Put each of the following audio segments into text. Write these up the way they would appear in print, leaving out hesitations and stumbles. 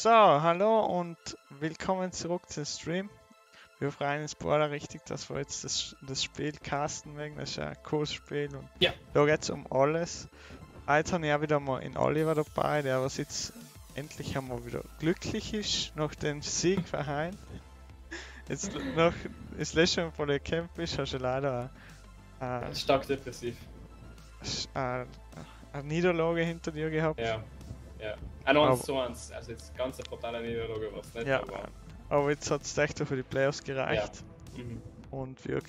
So, hallo und willkommen zurück zum Stream. Wir freuen uns beide richtig, dass wir jetzt das Spiel casten wegen. Das ist ein cooles Spiel und Ja. da geht es um alles. Jetzt habe ich auch wieder mal in Oliver dabei, der was jetzt endlich einmal wieder glücklich ist nach dem Sieg für Hein. Jetzt nach das letzte Mal, wo du gekämpft bist, hast du leider Stark depressiv. eine Niederlage hinter dir gehabt. Ja. Ein 1:1, also jetzt ganz eine brutale Niederlage war es nicht. Ja, aber jetzt hat es echt für die Playoffs gereicht. Ja. Und wir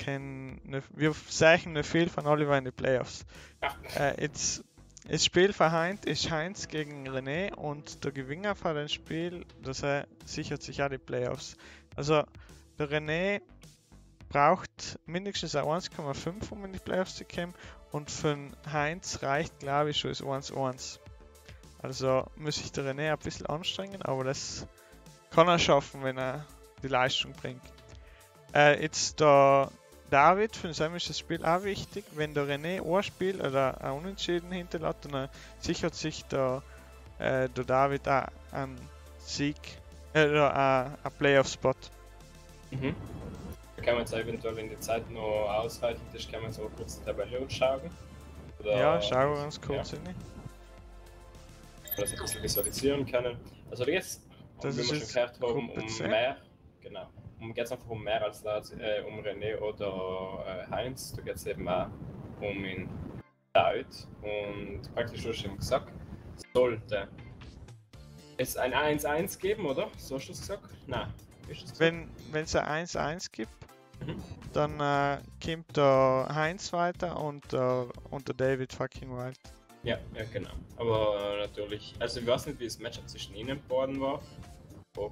sehen nicht viel von Oliver in den Playoffs. Ja. Jetzt das Spiel für Heinz ist Heinz gegen René und der Gewinner von dem Spiel, sichert sich auch die Playoffs. Also der René braucht mindestens ein 1,5, um in die Playoffs zu kommen, und für Heinz reicht, glaube ich, schon das 1:1. Also muss sich der René ein bisschen anstrengen, aber das kann er schaffen, wenn er die Leistung bringt. Jetzt der David, für ihn ist das Spiel auch wichtig. Wenn der René ein Spiel oder ein Unentschieden hinterlässt, dann sichert sich der David auch einen Sieg, einen Playoff-Spot. Mhm. Da kann man jetzt eventuell, wenn die Zeit noch ausreichend ist, kann man so kurz die Tabelle schauen. Oder Ja, schauen wir uns kurz hin. Dass wir ein bisschen visualisieren können. Also jetzt, wie wir schon gehört haben, um mehr, genau. Geht es einfach um mehr als um René oder Heinz. Da geht es eben auch um ihn David. Und praktisch schon gesagt, sollte es ein 1:1 geben, oder? So hast du es gesagt? Nein. Wenn es ein 1:1 gibt, dann kommt der Heinz weiter und der David fucking Wild. Ja, genau. Aber natürlich, also ich weiß nicht, wie das Matchup zwischen ihnen geworden war. Ob,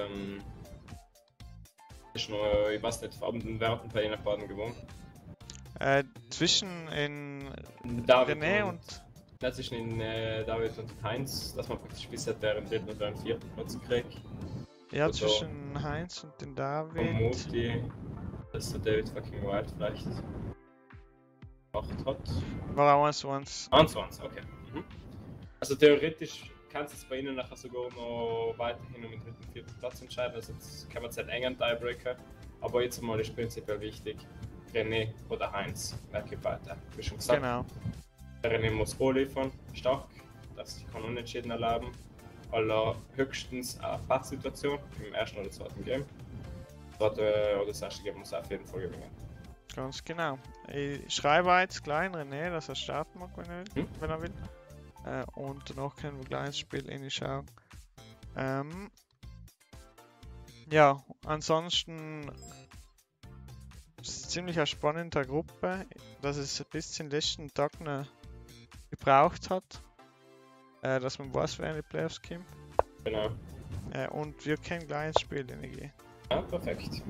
ich weiß nicht, wer hat bei ihnen beiden gewonnen? Zwischen René und... zwischen David und Heinz, dass man praktisch bisher den dritten oder den vierten Platz kriegt. Ja, oder zwischen Heinz und den David. Vermute, dass der David fucking Wild vielleicht gemacht hat. War auch 1:1. 1:1, okay. Also theoretisch kannst du es bei ihnen nachher sogar noch weiterhin um den dritten, vierten Platz entscheiden. Also jetzt kann man es halt engen Tiebreaker. Aber jetzt mal ist prinzipiell wichtig, René oder Heinz, wer geht weiter. Wie schon gesagt, Genau. Der René muss Roh liefern, stark, dass sich kein Unentschieden erlauben. Höchstens eine Pattsituation im ersten oder zweiten Game. Oder das erste Game muss er auf jeden Fall gewinnen. Ganz genau. Ich schreibe jetzt gleich René, dass er starten mag, wenn er will. Und danach können wir gleich ins Spiel reinschauen. Ja, ansonsten ist es ziemlich eine spannende Gruppe, dass es bis zum letzten Tag noch gebraucht hat, dass man weiß, wer in die Playoffs kommt. Genau. Und wir können gleich ins Spiel reingehen. Ja, perfekt.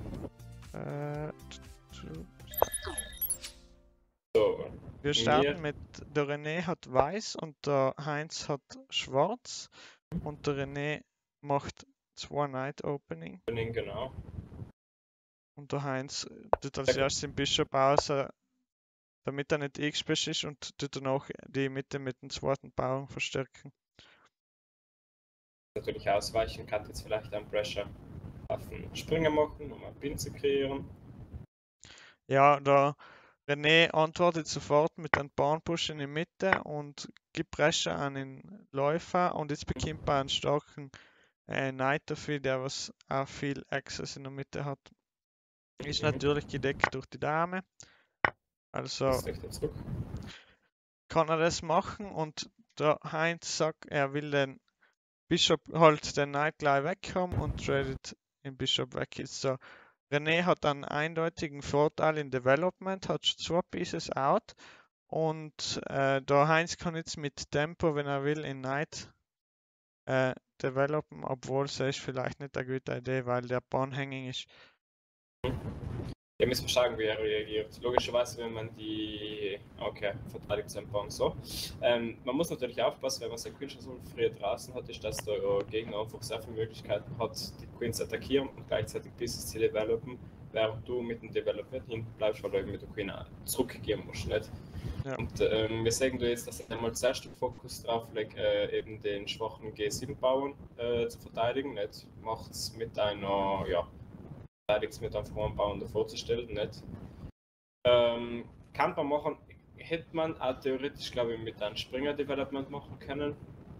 So. Wir starten mit, der René hat weiß und der Heinz hat schwarz und der René macht 2 Night Opening. Genau. Und der Heinz tut als erstes den Bishop aus, damit er nicht X-Special ist, und tut danach die Mitte mit dem zweiten Bauern verstärken. Natürlich ausweichen, kann jetzt vielleicht einen Pressure auf den Springer machen, um einen Pin zu kreieren. Ja, der René antwortet sofort mit einem Bauernpush in die Mitte und gibt Pressure an den Läufer, und jetzt bekommt er einen starken Knight dafür, der was auch viel Access in der Mitte hat. Ist natürlich gedeckt durch die Dame. Also kann er das machen, und der Heinz sagt, er will den Bishop halt den Knight gleich weg haben und tradet den Bishop weg. Jetzt so. René hat einen eindeutigen Vorteil in Development, hat 2 Pieces out, und der Heinz kann jetzt mit Tempo, wenn er will, in Knight developen, obwohl es ist vielleicht nicht eine gute Idee, weil der Pawn-Hanging ist. Ja, müssen wir schauen, wie er reagiert. Logischerweise, wenn man die verteidigt seinen Pawn so. Man muss natürlich aufpassen, wenn man seine Queen schon so früh draußen hat, ist, dass der Gegner einfach sehr viele Möglichkeiten hat, die Queen zu attackieren und gleichzeitig Pieces zu developen, während du mit dem Development hinten bleibst, weil du eben mit der Queen zurückgeben musst. Nicht? Ja. Und wir sehen da jetzt, dass er einmal zuerst den Fokus drauf legt, eben den schwachen G7-Bauern zu verteidigen. Nicht macht es mit einer, ja, verteidigt es mit einem hohen Bauern davor zu stellen. Nicht. Kann man machen, hätte man auch theoretisch, glaube ich, mit einem Springer-Development machen können.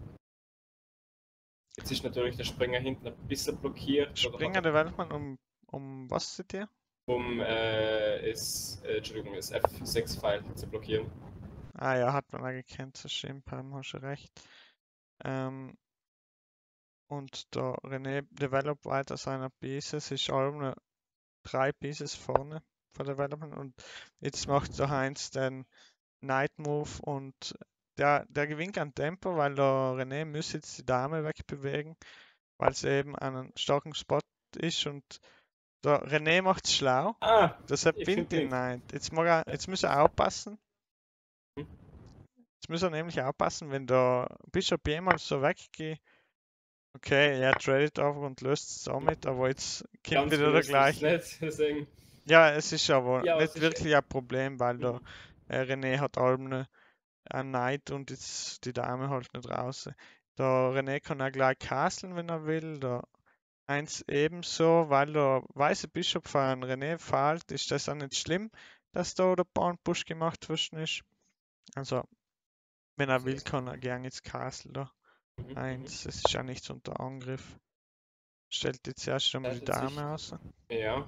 Jetzt ist natürlich der Springer hinten ein bisschen blockiert. Springer-Development um was seht ihr? Entschuldigung, das F6-File zu blockieren. Ah ja, hat man eigentlich gekannt, das stimmt, hast du recht. Und der René developt weiter seine Pieces, ist alle 3 Pieces vorne für Development und jetzt macht der Heinz den Night Move und der gewinnt an Tempo, weil der René muss jetzt die Dame wegbewegen, weil sie eben an einem starken Spot ist und der René macht es schlau. Deshalb gewinnt ihn Night. Jetzt muss er aufpassen. Jetzt muss er nämlich aufpassen, wenn der Bishop jemals so weggeht. Okay, er tradet auf und löst es damit, aber jetzt kommt wieder der gleiche. Ja, es ist aber nicht wirklich ein Problem, weil der René hat Alben ein Knight und jetzt die Dame halt nicht raus. Der René kann auch gleich castlen, wenn er will. Der 1 ebenso, weil der weiße Bischof von René fällt, ist das auch nicht schlimm, dass da der Pawn-Push gemacht worden ist. Also, wenn er will, kann er gerne ins Castle da. 1, es ist ja nichts unter Angriff. Stellt jetzt erst einmal die Dame aus. Ja.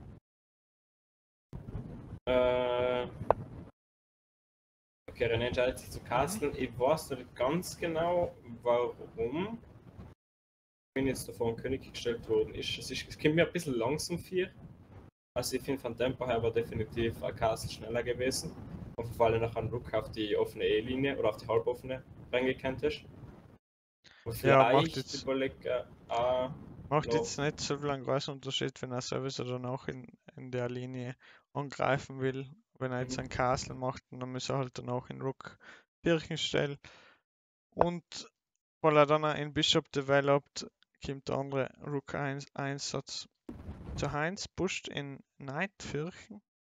Okay, René entscheidet sich zu castlen. Ich weiß nicht ganz genau, warum. Ich bin jetzt davor ein König gestellt worden. Es kommt mir ein bisschen langsam vor. Also ich finde von Tempo her war definitiv ein Castle schneller gewesen. Und vor allem nach einem Ruck auf die offene E-Linie oder auf die halboffene reingekannt ist. Ja, macht jetzt nicht so viel einen großen Unterschied, wenn er sowieso dann auch in der Linie angreifen will. Wenn er jetzt ein Castle macht, dann muss er halt dann auch in Rook Kirchen stellen. Und weil er dann einen Bishop developt, kommt der andere Rook Einsatz zu Heinz, pusht in Knight Fürchen.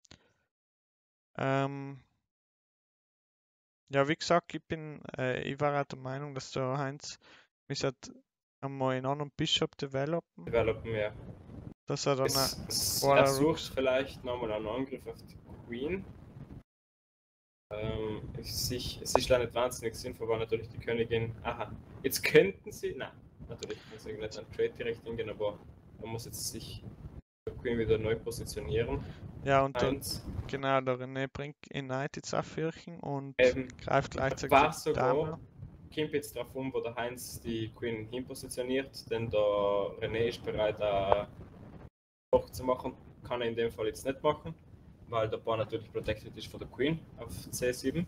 Ja, wie gesagt, ich war auch der Meinung, dass der Heinz mich einmal einen anderen Bishop developen, ja. Dass er dann er sucht vielleicht nochmal einen Angriff auf die Queen. Es ist leider nicht wahnsinnig sinnvoll, weil natürlich die Königin. Aha, jetzt könnten sie. Nein, natürlich kann sie nicht einen Trade direkt hingehen, aber man muss jetzt sich die Queen wieder neu positionieren. Ja, und genau, der René bringt in Knight jetzt auf Fürchen und greift gleichzeitig die Dame. Kommt jetzt darauf wo der Heinz die Queen hinpositioniert, denn der René ist bereit, Hoch zu machen. Kann er in dem Fall jetzt nicht machen, weil der Bauer natürlich protected ist von der Queen auf C7.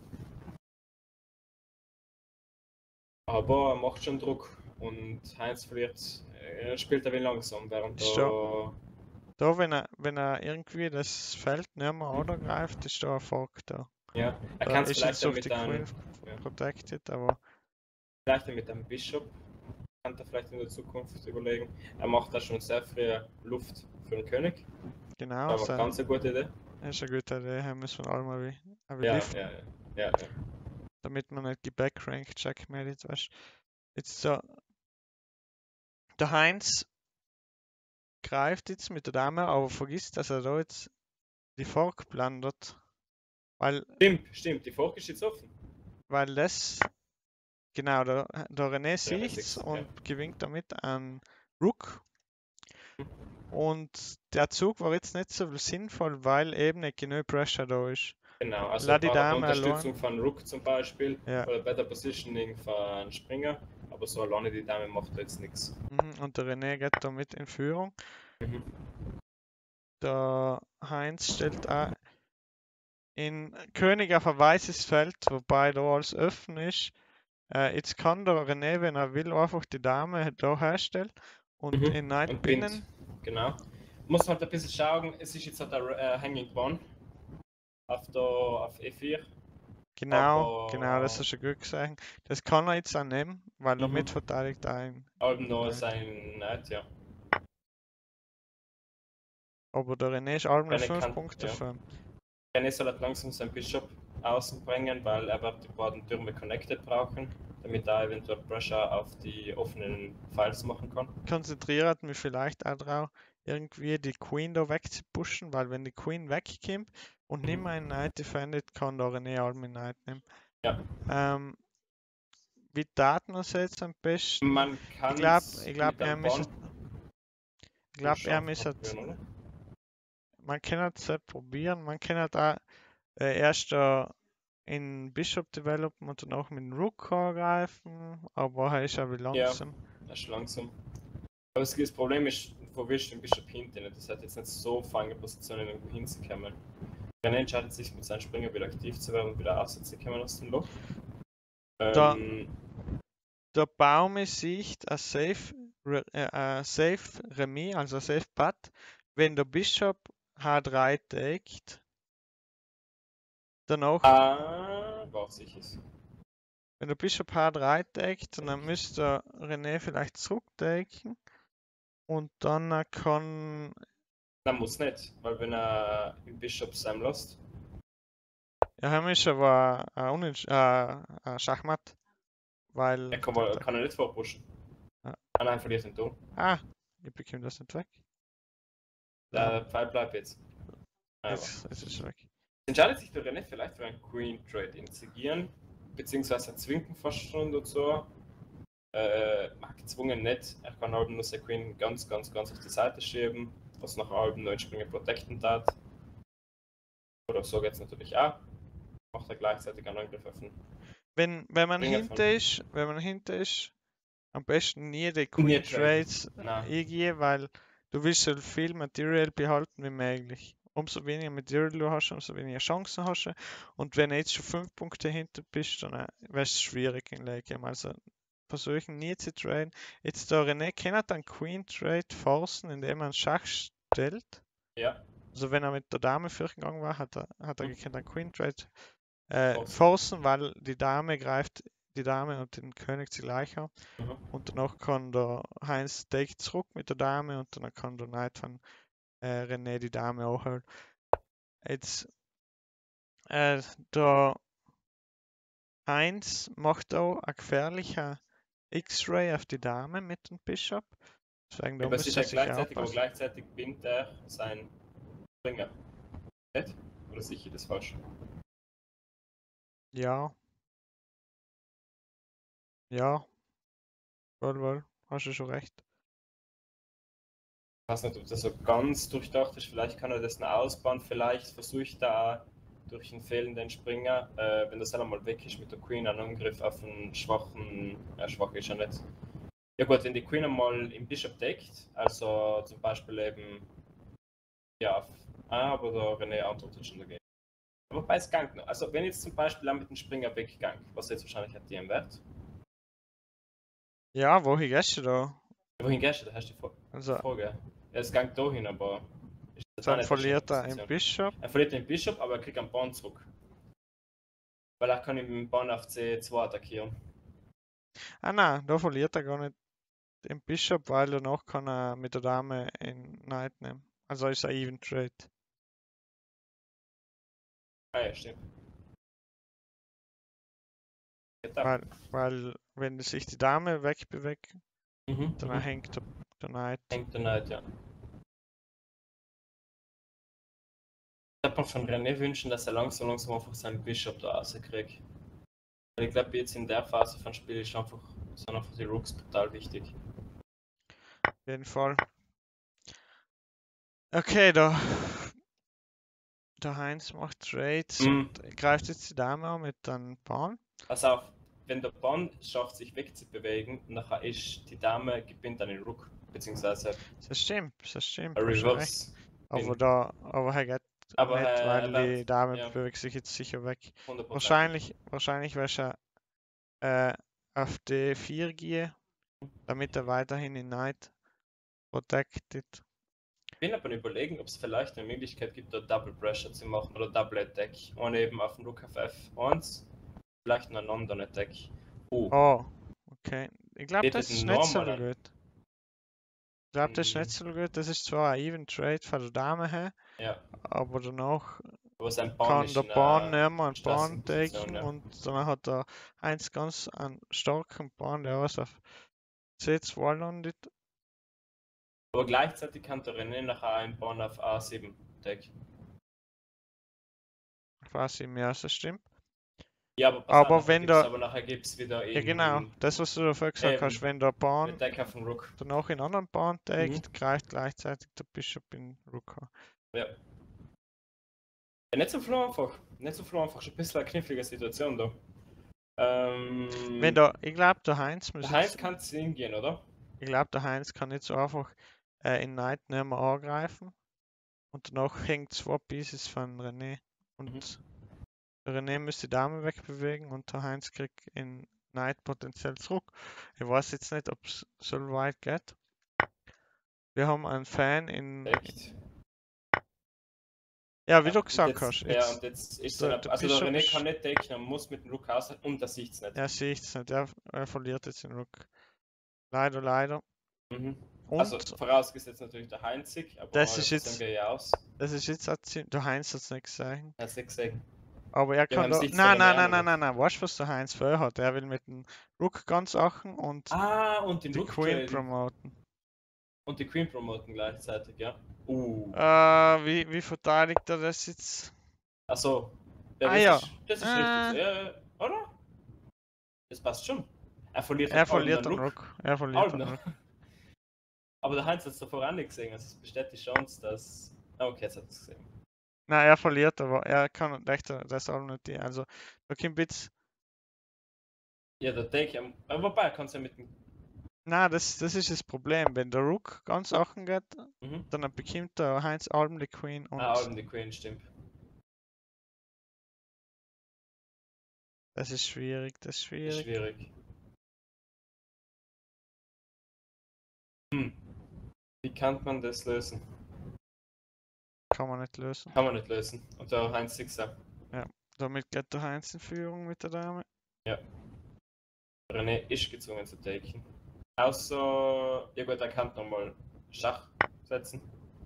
Aber er macht schon Druck und Heinz spielt ein wenig langsam, während da, wenn er irgendwie das Feld nicht mehr angreift, ist da ein Erfolg da. Ja, er kann es vielleicht durch die Queen protected, aber vielleicht mit einem Bishop kann er vielleicht in der Zukunft überlegen. Er macht da schon sehr früh Luft für den König. Genau. Das war ganz eine gute Idee. Das ist eine gute Idee, hier müssen wir alle mal liften. Ja. Damit man nicht die Backrank checkmate, weißt du. Jetzt so. Der Heinz greift jetzt mit der Dame, aber vergisst, dass er da jetzt die Fork blendet. Weil. Stimmt, die Fork ist jetzt offen. Weil das. Genau, der René sieht's und gewinnt damit einen Rook. Und der Zug war jetzt nicht so sinnvoll, weil eben nicht genug Pressure da ist. Genau, also die Unterstützung von Rook zum Beispiel oder Better Positioning von Springer, aber so alleine die Dame macht jetzt nichts. Und der René geht damit in Führung. Der Heinz stellt auch in König auf ein weißes Feld, wobei da alles offen ist. Jetzt kann der René, wenn er will, einfach die Dame da herstellen und in Knight binden. Genau. Muss halt ein bisschen schauen, es ist jetzt halt der Hanging Pawn auf E4. Genau, das hast du gut gesagt. Das kann er jetzt auch nehmen, weil er mitverteidigt ein. Aber nur sein Knight, ja. Aber der René ist allem 5 Punkte für. René soll halt langsam sein Bishop außen bringen, weil er wird die beiden Türme connected brauchen, damit er eventuell Pressure auf die offenen Files machen kann. Konzentriert mich vielleicht auch drauf, irgendwie die Queen da wegzupushen, weil wenn die Queen wegkommt und nicht mehr einen Knight defendet, kann da René Almin Knight nehmen. Ja. Wie Daten wir es jetzt am besten? Man kann ich glaube, er müsste. Man kann es halt probieren. Man kann halt auch erst in Bishop developen und dann auch mit dem Rook angreifen, aber er ist aber langsam. Ja, er ist langsam. Aber das Problem ist, wo willst du den Bishop hinten? Das hat jetzt nicht so feine Positionen, irgendwo hinzukommen. René entscheidet sich mit seinem Springer wieder aktiv zu werden und wieder auszukommen aus dem Loch. Der Baum ist Sicht ein safe Remis, also ein safe Putt, wenn der Bishop H3 deckt. Danach. War sicher. Wenn der Bishop H3 deckt, dann müsste René vielleicht zurückdecken. Und dann kann. Nein, muss nicht, weil wenn er den Bishop Sam lässt. Ja, er ist aber ein Schachmatt. Weil. Er kann er nicht vorpushen. Ja. Nein, verliert den Turm. Ich bekomme das nicht weg. Der Pfeil bleibt jetzt. Jetzt ist es weg. Entscheidet sich der René vielleicht für einen Queen Trade initiieren, beziehungsweise zwingen fast schon dazu. Gezwungen nicht. Er kann halt nur seine Queen ganz auf die Seite schieben, was nach halben neuen Springer protecten tat. Oder so geht es natürlich auch. Macht er gleichzeitig einen Angriff öffnen. Wenn man hinter ist, am besten nie die Queen Trades eingehen, weil du willst so viel Material behalten wie möglich. Umso weniger Material du hast, umso weniger Chancen hast du. Und wenn du jetzt schon 5 Punkte hinter bist, dann wäre es schwierig in Late Game. Also versuchen nie zu traden. Jetzt der René kann dann Queen Trade forcen, indem er einen Schach stellt. Ja. Also wenn er mit der Dame vorgegangen war, hat er gekannt einen Queen Trade forcen, weil die Dame greift die Dame und den König zugleich an. Und danach kann der Heinz Take zurück mit der Dame und dann kann der Knight von René die Dame auch holen. Jetzt der Heinz macht auch ein gefährlicher X-Ray auf die Dame mit dem Bishop. Deswegen da muss er sich gleichzeitig bindet er seinen Springer. Nicht? Oder sicher das falsch? Ja. Ja. Wohl. Hast du schon recht. Ich weiß nicht, ob das so ganz durchdacht ist. Vielleicht kann er das noch ausbauen. Vielleicht versucht er durch einen fehlenden Springer, wenn das einmal weg ist mit der Queen, einen Angriff auf einen schwachen. Schwach ist er nicht. Ja gut, wenn die Queen einmal im Bishop deckt, also zum Beispiel eben. Ja, aber der René antwortet schon dagegen. Wobei es gang noch. Also wenn jetzt zum Beispiel auch mit dem Springer weggang, was jetzt wahrscheinlich hat DM Wert. Ja, wohin gehst du da? Wohin gehst du? Da hast du die Frage. Ja, es gang da hin, aber... Dann verliert er einen Bishop. Er verliert den Bishop, aber er kriegt einen Bauern zurück. Weil er kann den Bauern auf C2 attackieren. Nein, da verliert er gar nicht den Bishop, weil danach kann er mit der Dame in Knight nehmen. Also ist er Even Trade. Ja, stimmt. Weil wenn sich die Dame wegbewegt, dann hängt der Knight. Hängt der Knight, ja. Ich würde mir von René wünschen, dass er langsam einfach seinen Bishop da rauskriegt. Weil ich glaube, jetzt in der Phase von Spiel sind einfach die Rooks total wichtig. Auf jeden Fall. Okay, der Heinz macht Trades und greift jetzt die Dame an mit einem Pawn. Pass auf, wenn der Pawn schafft, sich wegzubewegen, nachher ist die Dame gewinnt dann den Rook, beziehungsweise... Das stimmt. Reverse. Aber er geht nicht, weil die Dame bewegt sich jetzt sicher weg. 100%. Wahrscheinlich wäre auf D4 gehen, damit er weiterhin in Knight protected. Ich bin aber überlegen, ob es vielleicht eine Möglichkeit gibt, da Double Pressure zu machen oder Double Attack. Und eben auf dem Rook auf F1, vielleicht einen anderen Attack. Oh, okay. Ich glaube, das ist nicht so gut. Das ist nicht so gut. Das ist zwar ein Even Trade von der Dame her, ja. aber danach Aber sein Bauern kann ist der in Bauern einer nehmen, einen stressigen Bauern Position, taken ja. und dann hat der Heinz ganz einen starken Bauern, der was auf C2 landet. Aber gleichzeitig kann der René nachher einen Bauern auf A7 decken. Quasi mehr, das stimmt. Ja, aber pass auf, Aber wenn der, nachher gibt's wieder ja genau, in das was du davor gesagt hast, wenn der Bauern Deck auf den Rook. danach in anderen Bauern tagt, greift gleichzeitig der Bishop in Rook an. Ja. Ja, nicht so viel einfach. Nicht so viel einfach. Schon ein bisschen eine knifflige Situation da. Wenn der, ich glaube, der Heinz muss Der Heinz kann es hingehen, oder? Ich glaube, der Heinz kann nicht so einfach in Knight nicht mehr angreifen. Und danach hängt zwei Pieces von René. Und der René müsste die Dame wegbewegen und der Heinz kriegt in Knight potenziell zurück. Ich weiß jetzt nicht, ob es so weit geht. Wir haben einen Fan in. Echt? Ja, wie du gesagt hast. Ja, und jetzt ist der also der René kann nicht decken, er muss mit dem Rook raus und er sieht es nicht. Er sieht es nicht, er verliert jetzt den Rook. Leider, leider. Und also vorausgesetzt natürlich der Heinzig, aber das ist jetzt, aus. Das ist jetzt der Heinz hat es nicht gesagt. Er hat es nicht gesehen. Aber er kann doch. Nein. Weißt du, was der Heinz vorher hat? Er will mit dem Rook ganz achten und den die Rook Queen promoten. Und die Queen promoten gleichzeitig, ja. Wie verteidigt er das jetzt? Achso. Ja, das ist richtig. Oder? Das passt schon. Er verliert den Rook. Er verliert den Rook. Aber der Heinz hat es davor auch nicht gesehen. Also es besteht die Chance, dass. Okay, jetzt hat er es gesehen. Nein, er verliert, aber er kann echt das auch nicht. Also, da kommt jetzt. Ja, der Take. Aber wobei, er kann es ja mit dem. Nein, das ist das Problem. Wenn der Rook ganz achten geht, dann bekommt der Heinz Alben die Queen und. Alben die Queen, stimmt. Das ist schwierig, Das ist schwierig. Wie kann man das lösen? Kann man nicht lösen. Und der Heinz 6. Ja, damit geht der Heinz in Führung mit der Dame. Ja. René ist gezwungen zu taken. Außer, ja gut, er kann nochmal Schach setzen.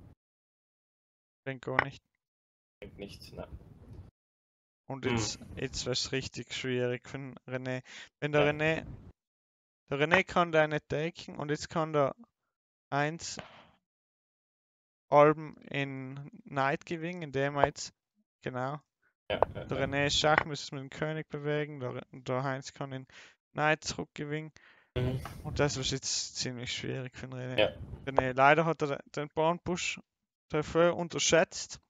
Denke auch nicht. Denke nicht, nein. Und jetzt wäre es richtig schwierig für René. Wenn der René kann da nicht taken und jetzt kann der 1 Alben in Knight gewinnen, indem er jetzt, genau. Der René ist Schach, muss es mit dem König bewegen, der Heinz kann in Knight zurückgewinnen. Und das ist jetzt ziemlich schwierig für René. Ja. René, leider hat er den Bauernpush dafür unterschätzt.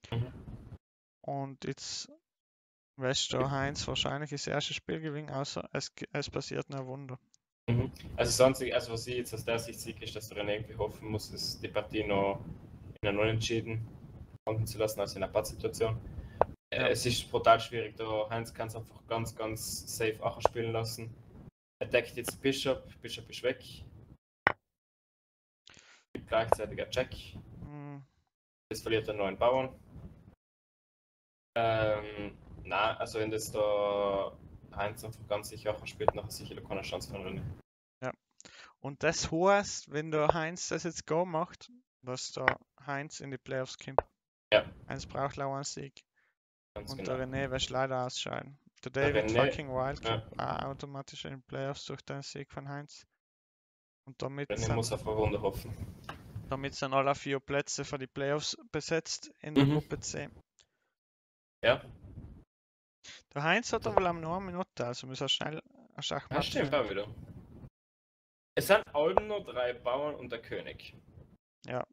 Und jetzt wirst der Heinz wahrscheinlich das erste Spiel gewinnen, außer es passiert ein Wunder. Also sonst, was ich jetzt aus der Sicht sehe, ist, dass der René irgendwie hoffen muss, dass die Partie noch in einer Unentschieden konnten zu lassen, als in einer Pattsituation. Ja. Es ist brutal schwierig, der Heinz kann es einfach ganz, ganz safe Acher spielen lassen. Er deckt jetzt Bishop ist weg. Gibt gleichzeitig ein Check. Jetzt verliert er 9 Bauern. Nein, also wenn das der Heinz einfach ganz sicher Acher spielt, nachher sicher keine Chance von René. Ja. Und das heißt, wenn der Heinz das jetzt Go macht, dass der Heinz in die Playoffs kommt. Ja. Heinz braucht auch einen Sieg. Ganz und genau. Der René wird leider ausscheiden. Der David fucking Wild kommt automatisch in die Playoffs durch den Sieg von Heinz. Und damit muss auf eine Wunder hoffen. Damit sind alle 4 Plätze für die Playoffs besetzt in der Gruppe C. Ja. Der Heinz hat aber noch eine Minute, also muss er schnell ein Schachmatt. Ja, stimmt auch wieder. Es sind Alben nur 3 Bauern und der König. Ja.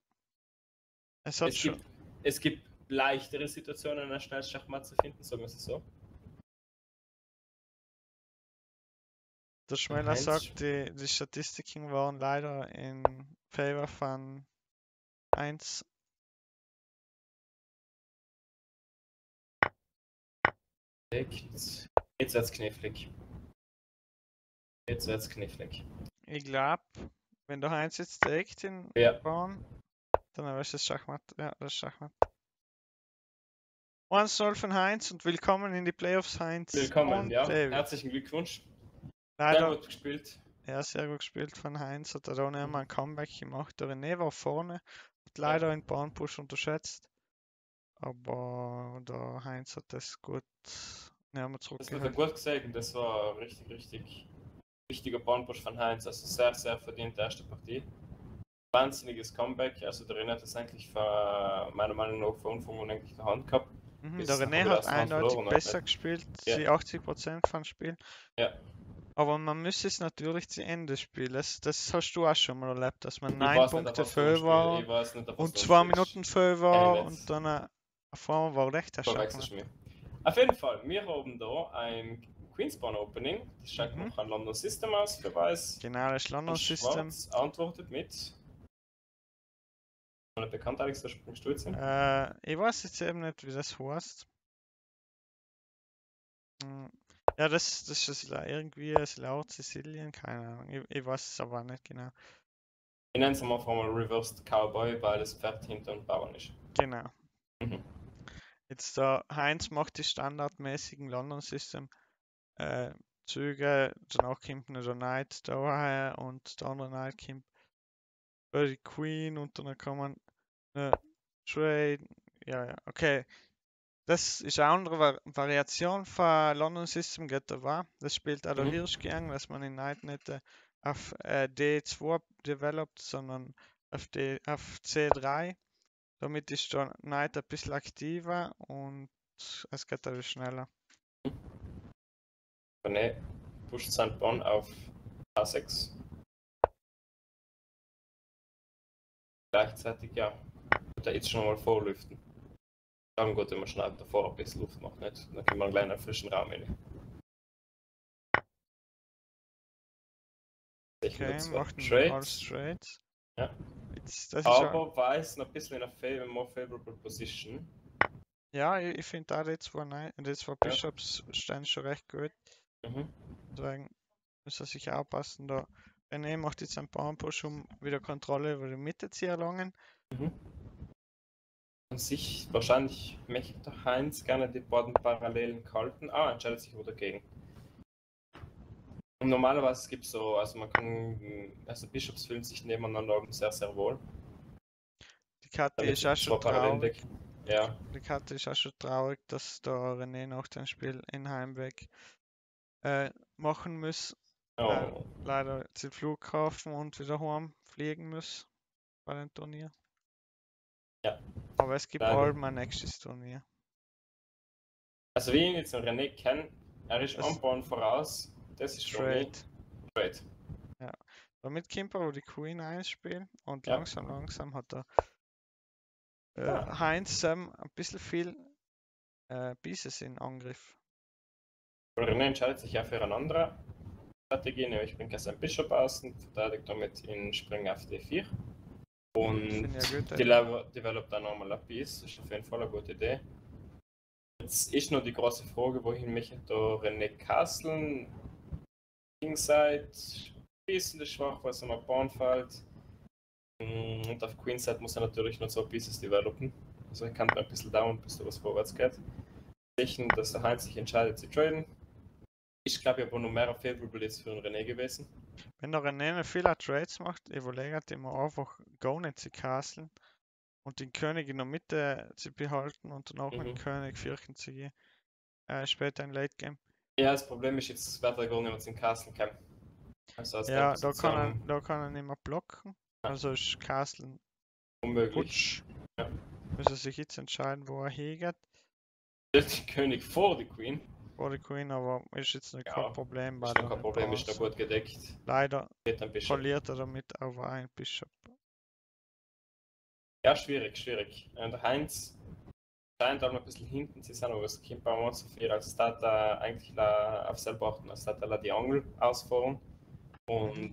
Es gibt leichtere Situationen, eine Schnellschachmatt zu finden, sagen wir es so. Der Schmeller sagt, die Statistiken waren leider in favor von 1. Jetzt wird's knifflig. Ich glaube, wenn der Heinz jetzt deckt in Bahn, dann ist das Schachmatt. Ja, das ist Schachmatt. 1-0 von Heinz und willkommen in die Playoffs, Heinz. Willkommen, ja. David. Herzlichen Glückwunsch. Leider, sehr gut gespielt. Ja, sehr gut gespielt von Heinz. Hat er da nicht mal ein Comeback gemacht. Der René war vorne, hat leider in Bahnpush unterschätzt. aber der Heinz hat das gut Das hat er zurückgehalten. gut gesagt und das war richtig, richtig wichtiger Bahnpush von Heinz. Also sehr, sehr verdient erste Partie. Wahnsinniges Comeback. Also der René hat das eigentlich meiner Meinung nach von Anfang an eigentlich in der Hand gehabt. Der René hat eindeutig besser gespielt, sie 80% vom Spiel. Ja. Aber man müsste es natürlich zu Ende spielen. Das hast du auch schon mal erlebt, dass man Ich 9 weiß nicht, Punkte auf was du voll war spielst. Ich weiß nicht, auf was und du 2 spielst. Minuten voll war Nicht. und dann auf einmal war recht Verwechselst erschreckend. mich. Auf jeden Fall, wir haben da ein Queenspawn Opening. Das schaut noch ein London System aus, für weiß. Genau, das London Und System. Schwarz antwortet mit. Nicht bekannt, Alex, da springst du jetzt hin. Ich weiß jetzt eben nicht, wie das heißt. Ja, das ist irgendwie das laut Sizilien, keine Ahnung. Ich weiß es aber nicht genau. Ich nenne es am Anfang mal Reversed Cowboy, weil das Pferd hinter dem Bauern ist. Genau. Mhm. Jetzt der Heinz macht die standardmäßigen London System Züge, danach kommt noch der Knight daher und der andere Knight kommt bei die Queen und dann kann man Trade. Ja, okay. Das ist eine andere Variation von London System geht da war. Das spielt auch der Hirsch gern, dass man in Knight nicht auf D2 developt, sondern auf C3. Damit ist der Knight ein bisschen aktiver und es geht dadurch schneller. René pusht seinen Pawn auf A6. Gleichzeitig, ja, wird er jetzt schon mal vorlüften. Dann geht immer schnell davor ein bisschen Luft macht, nicht? Dann können wir einen kleinen frischen Raum rein. Okay, macht alles Trades. Ja. Jetzt, das aber weiß noch ein bisschen in einer more favorable position. Ja, ich finde da die zwei Bishops stehen schon recht gut. Deswegen muss er sich aufpassen. Da René macht jetzt einen Bauernpush, um wieder Kontrolle über die Mitte zu erlangen. An sich wahrscheinlich möchte der Heinz gerne die beiden Parallelen halten. Entscheidet sich aber dagegen. Und normalerweise gibt es so, also Bishops fühlen sich nebeneinander sehr, sehr wohl. Die Karte ist auch schon traurig. Ja. Die Karte ist auch schon traurig, dass der René nach dem Spiel in Heimweg machen muss. Leider zum Flughafen und wieder heim fliegen muss bei dem Turnier. Ja. Aber es gibt bald mein nächstes Turnier. Also wie ich jetzt den René kenne, er ist anbauen voraus, das ist Trade. Trade. Ja. Damit kommt er die Queen 1 spielen und langsam hat er Heinz ein bisschen viel Pieces in Angriff. René entscheidet sich ja für eine andere Strategie, nämlich bringt er seinen Bishop aus und verteidigt damit in Spring auf D4. Und developt dann nochmal ein Piece, das ist auf jeden Fall eine gute Idee. Jetzt ist noch die große Frage, wohin möchte der René Castle? Kingside, ein bisschen schwach, weil es am Pawn fällt. Und auf Queenside muss er natürlich noch 2 Pieces developen. Also er kann ein bisschen dauern, bis da was vorwärts geht. Sichern, dass der Heinz sich entscheidet zu traden. Ich glaube, aber noch mehr favorable jetzt für den René gewesen. Wenn der René nicht viele Trades macht, überlegt immer einfach gar nicht zu castlen und den König in der Mitte zu behalten und danach mit dem König fürchten zu gehen. Später ein Late Game. Ja, das Problem ist jetzt, wird er gar nicht mehr zum Castle kommen. Also ja, da kann er nicht mehr blocken. Also ist Castle unmöglich. Ja. Muss er sich jetzt entscheiden, wo er hingeht. Der König vor die Queen. Vor die Queen, aber ist jetzt noch kein Problem. Ist noch kein Problem, ist da gut gedeckt. Leider verliert er damit auf ein Bishop. Ja, schwierig. Und der Heinz scheint auch noch ein bisschen hinten zu sein, aber es kommt bei uns so viel, als Data eigentlich auf selber achten, als Data die Angel ausfahren. Und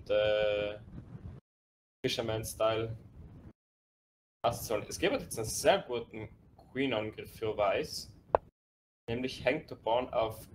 Fisherman-Style. Also es gibt jetzt einen sehr guten Queen-Angriff für Weiß. Nämlich hängt der Bauern auf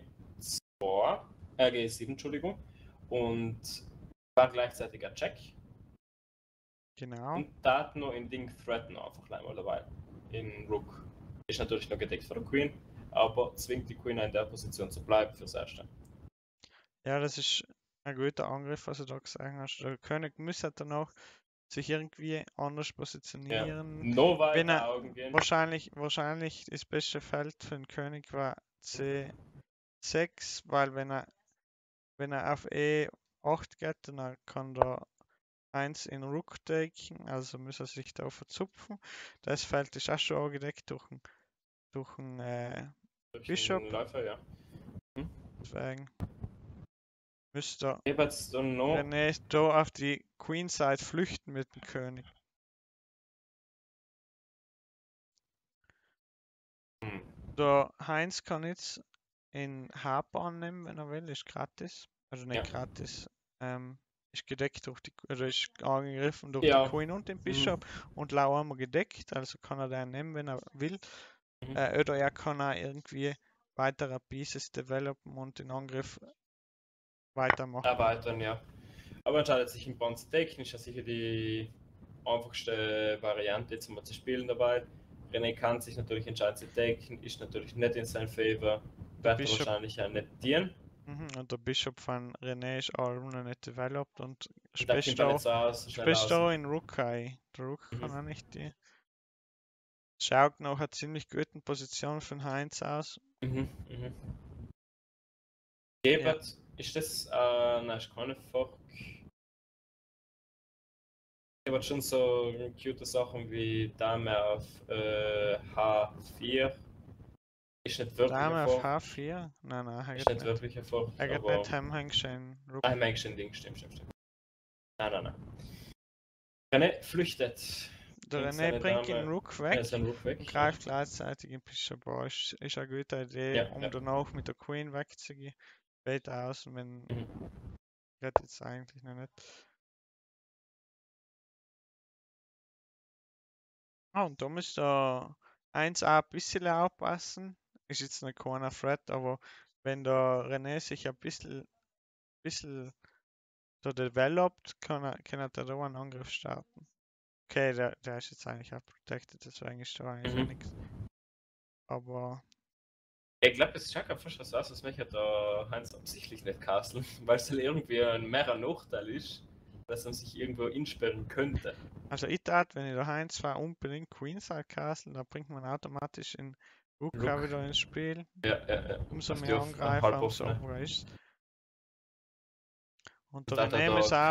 G7, Entschuldigung. Und war gleichzeitig ein Check. Genau. Und da noch in Ding threaten einfach einmal dabei. In Rook. Ist natürlich noch gedeckt von der Queen, aber zwingt die Queen in der Position zu bleiben fürs Erste. Ja, das ist ein guter Angriff, was du da gesagt hast. Der König müsste dann auch sich irgendwie anders positionieren. Noch Wenn weiter er Augen gehen. wahrscheinlich das beste Feld für den König war C6, weil wenn er auf E8 geht, dann kann er 1 in Rook taken, also muss er sich da verzupfen. Das Feld ist auch schon angedeckt durch einen Bishop. Läufer, ja. Deswegen müsste Jetzt noch. René da auf die Queen Side flüchten mit dem König. Der Heinz kann jetzt in H-Bahn nehmen, wenn er will, ist gratis. Also nicht gratis. Ist gedeckt durch die, oder ist angegriffen durch die Queen und den Bishop und Lau haben wir gedeckt, also kann er den nehmen, wenn er will. Oder er kann auch irgendwie weitere Pieces developen und den Angriff weitermachen. Erweitern, ja. Aber entscheidet sich im Bond technisch, ist sicher die einfachste Variante jetzt mal zu spielen dabei. René kann sich natürlich entscheiden zu decken, ist natürlich nicht in sein Favor, wird er wahrscheinlich auch nicht dienen. Und der Bishop von René ist auch noch nicht developed und spricht auch in Rook ein. Der Rook kann auch nicht die. Schaut noch eine ziemlich gute Position von Heinz aus. Gebert, ist das, nein, ist keine Fork. Gebert schon so cute Sachen wie Dame auf H4. Ist nicht wirklich Dame auf H4? Nein, ist nicht wirklich erfolgt. Er geht nicht Hemmhängchen. Hemmhängchen-Ding, stimmt. Nein. René flüchtet. Der René bringt den Rook weg und greift gleichzeitig in Bishop an. Ist eine gute Idee, um danach mit der Queen wegzugehen. Weit aus, wenn geht jetzt eigentlich noch nicht. Und da müsst ihr 1A ein bisschen aufpassen. Ist jetzt nicht keiner Threat, aber wenn der René sich ein bisschen so developt, kann er da einen Angriff starten. Okay, der ist jetzt eigentlich auch protected, deswegen ist da eigentlich auch nichts. Aber. Ich glaube, es schaut fast was aus, als möchte der Heinz absichtlich nicht castlen, weil es halt irgendwie ein mehrer Nachteil ist, dass man sich irgendwo insperren könnte. Also ich dachte, wenn ich der Heinz war, unbedingt Queenside castle, da bringt man automatisch in Rook wieder ins Spiel. Ja. Umso mehr Angreifer, umso höher ist. Und der René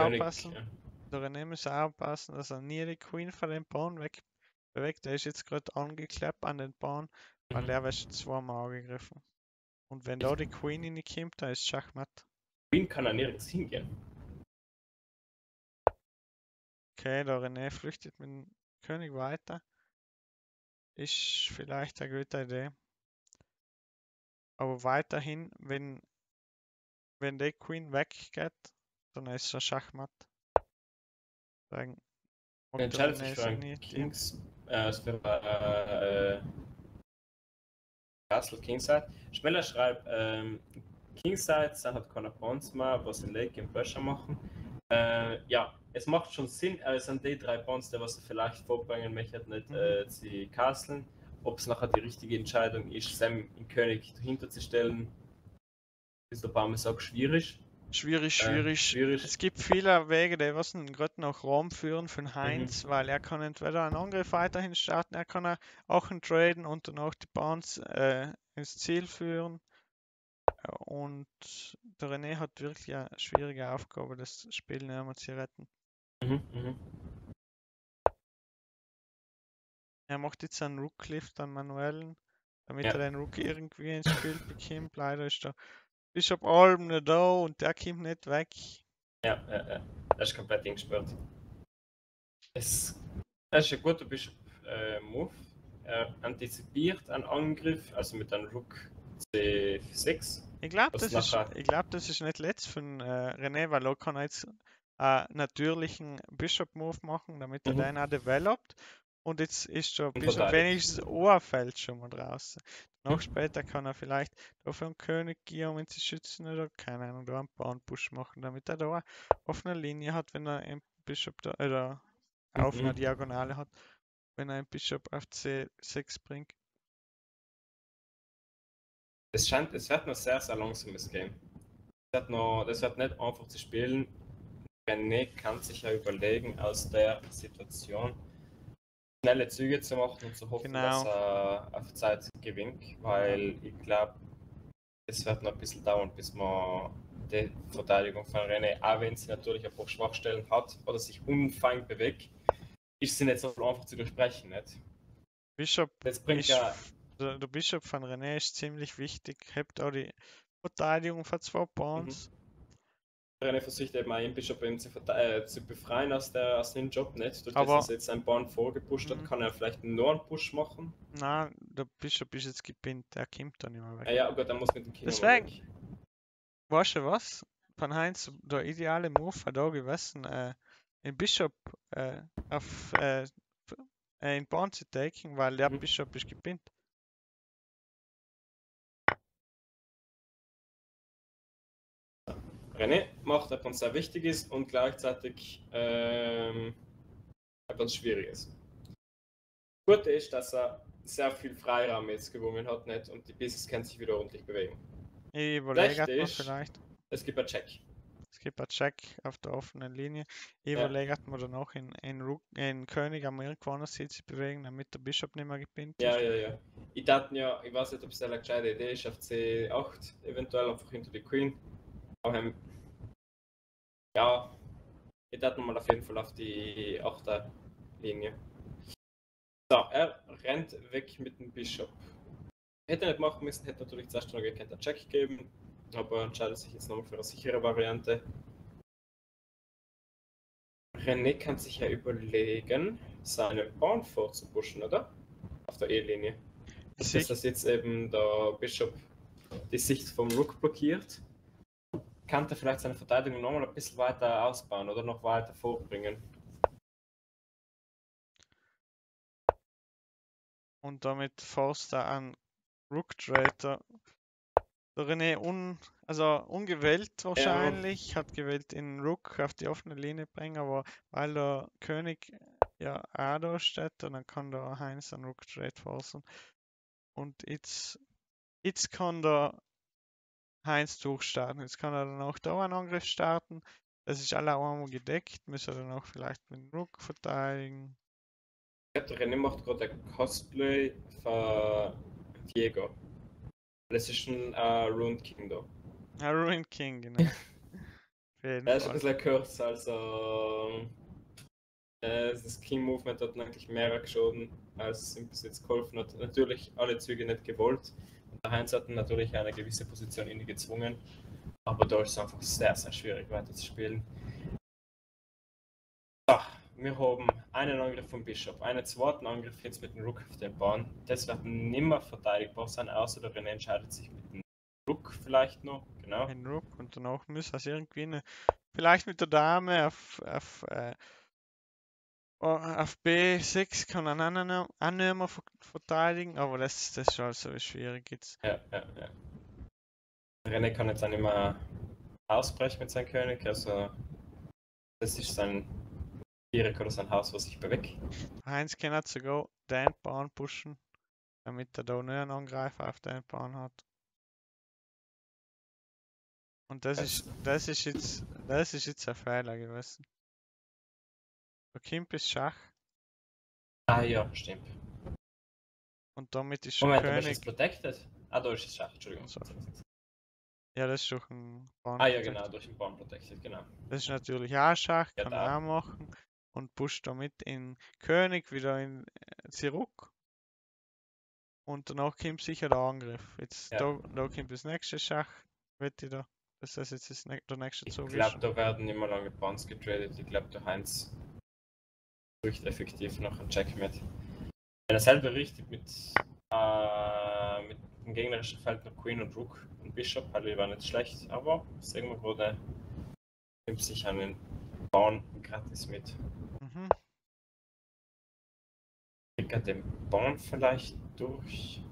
muss aufpassen, dass er nie die Queen von den Bauern wegbewegt. Der ist jetzt gerade angeklebt an den Bauern, weil der wird zweimal angegriffen. Und wenn da die Queen in die kommt, dann ist Schachmatt. Queen kann er nirgends hingehen. Okay, der René flüchtet mit dem König weiter. Ist vielleicht eine gute Idee. Aber weiterhin, wenn die Queen weggeht, dann ist er Schachmatt. Dann entscheidet sich für ein Kings, Castle Kingside. Schmeller schreibt, Kingside hat keine Pawns mehr, was in Lake und Pressure machen. Ja, es macht schon Sinn, es sind die 3 Pawns, die was vielleicht vorbringen möchte, nicht sie castlen. Ob es nachher die richtige Entscheidung ist, Sam in König dahinter zu stellen, ist ein paar Mal sagt schwierig. Schwierig. Es gibt viele Wege, die was gerade nach Rom führen von Heinz, weil er kann entweder einen Angriff weiterhin starten, er kann auch einen traden und dann auch die Bounce ins Ziel führen. Und der René hat wirklich eine schwierige Aufgabe, das Spiel nicht einmal zu retten. Er macht jetzt einen Rook-Lift an Manuellen, damit er den Rook irgendwie ins Spiel bekommt. Leider ist der Bishop Alben nicht da und der kommt nicht weg. Ja. Das ist komplett eingesperrt. Das ist ein guter Bishop-Move. Er antizipiert einen Angriff, also mit einem Rook C6. Ich glaube, das ist nicht letzt von René, weil er kann jetzt einen natürlichen Bishop-Move machen, damit er den auch developt. Und jetzt ist der Bishop wenigstens Ohrfeld schon mal draußen. Noch später kann er vielleicht da für einen König gehen, um ihn zu schützen oder keine Ahnung, da einen Bauernpush machen, damit er da auf einer Linie hat, wenn er einen Bishop da, oder auf einer Diagonale hat, wenn er einen Bishop auf C6 bringt. Es wird noch sehr, sehr langsames Game. Das wird nicht einfach zu spielen. René kann sich ja überlegen, aus der Situation schnelle Züge zu machen und zu hoffen, dass er auf Zeit gewinnt, weil ich glaube, es wird noch ein bisschen dauern, bis man die Verteidigung von René, auch wenn sie natürlich ein paar Schwachstellen hat oder sich unfein bewegt, ist sie nicht so einfach zu durchbrechen. Nicht? Bishop das bringt der Bishop von René ist ziemlich wichtig, hebt auch die Verteidigung von 2 Pawns. René versucht eben einen Bishop eben zu befreien aus dem Job, nicht? Durch Aber dass er jetzt einen Pawn vorgepusht hat, kann er vielleicht nur einen Push machen. Nein, der Bishop ist jetzt gepinnt, der kommt da nicht mehr weg. Ja, gut, dann muss mit dem King Deswegen, weißt du was? Von Heinz, der ideale Move hat da gewesen, den Bishop auf in Pawn zu taken, weil der Bishop ist gepinnt. René macht etwas sehr wichtig ist und gleichzeitig etwas schwierig ist. Gut ist, dass er sehr viel Freiraum jetzt gewonnen hat nicht? Und die Pieces können sich wieder ordentlich bewegen. Ich überlege vielleicht. Es gibt einen Check. Es gibt einen Check auf der offenen Linie. Ich überlege mir dann auch in König am irgendwo sich bewegen, damit der Bishop nicht mehr gepinnt ist. Ja. Ich dachte ja, ich weiß nicht, ob es eine gescheite Idee ist, auf C8 eventuell einfach hinter die Queen. Aber ja, ich dachte mal auf jeden Fall auf die 8er Linie. So, er rennt weg mit dem Bishop. Hätte er nicht machen müssen, hätte natürlich zuerst noch einen Check geben, aber entscheidet sich jetzt nochmal für eine sichere Variante. René kann sich ja überlegen, seinen Pawn vorzupushen, oder? Auf der E-Linie. Dass das jetzt eben der Bishop die Sicht vom Rook blockiert, kann er vielleicht seine Verteidigung nochmal ein bisschen weiter ausbauen oder noch weiter vorbringen. Und damit forst er an Rook Trader. Der René ungewählt wahrscheinlich, hat gewählt in Rook auf die offene Linie bringen, aber weil der König ja auch da steht, und dann kann der Heinz einen Rook Trade forcen. Und jetzt kann der Heinz durchstarten. Jetzt kann er dann auch da einen Angriff starten. Das ist alle auch einmal gedeckt, müssen wir dann auch vielleicht mit dem Rook verteidigen. Der René macht gerade ein Cosplay von Diego. Das ist ein Ruined King da. Ein Ruined King, genau. Er ist ein bisschen kürzer, also das King-Movement hat eigentlich mehr geschoben, als es ihm bis jetzt geholfen hat. Natürlich alle Züge nicht gewollt. Und der Heinz hat natürlich eine gewisse Position in die gezwungen. Aber da ist es einfach sehr, sehr schwierig weiter zu spielen. So, wir haben einen Angriff vom Bishop, einen zweiten Angriff jetzt mit dem Rook auf den Pawn. Das wird nimmer verteidigbar sein, außer der René entscheidet sich mit dem Rook vielleicht noch. Genau. Ein Rook und danach müssen wir irgendwie vielleicht mit der Dame auf B6 kann er Annehmer verteidigen, aber das ist also schwierig jetzt. Ja. René kann jetzt auch nicht mehr ausbrechen mit seinem König, also das ist sein Viereck oder sein Haus, was sich bewegt. Heinz kann jetzt sogar den Pawn pushen, damit er da nicht einen Angreifer auf den Pawn hat. Und das ist jetzt ein Fehler gewesen. Der Kimp ist Schach. Ah ja, stimmt. Und damit ist Moment, König... aber ist das protected? Ah, da ist es Schach, Entschuldigung. So. Ja, das ist durch ein Pawn. Ah ja, genau, durch den Pawn protected, genau. Das ist natürlich auch Schach, ja, kann er auch machen. Und pusht damit in König wieder in zurück. Und danach kommt sicher der Angriff. Jetzt da kommt das nächste Schach. Wette da, dass das jetzt der nächste Zug ist. Ich glaube, da werden immer lange Pawns getradet. Ich glaube, der Heinz riecht effektiv noch ein Checkmate. Wenn er selber richtig mit dem gegnerischen Feld noch Queen und Rook und Bishop, halt war nicht schlecht, aber sagen wir gerade, nimmt sich einen Pawn gratis mit. Kriegt er den Pawn vielleicht durch?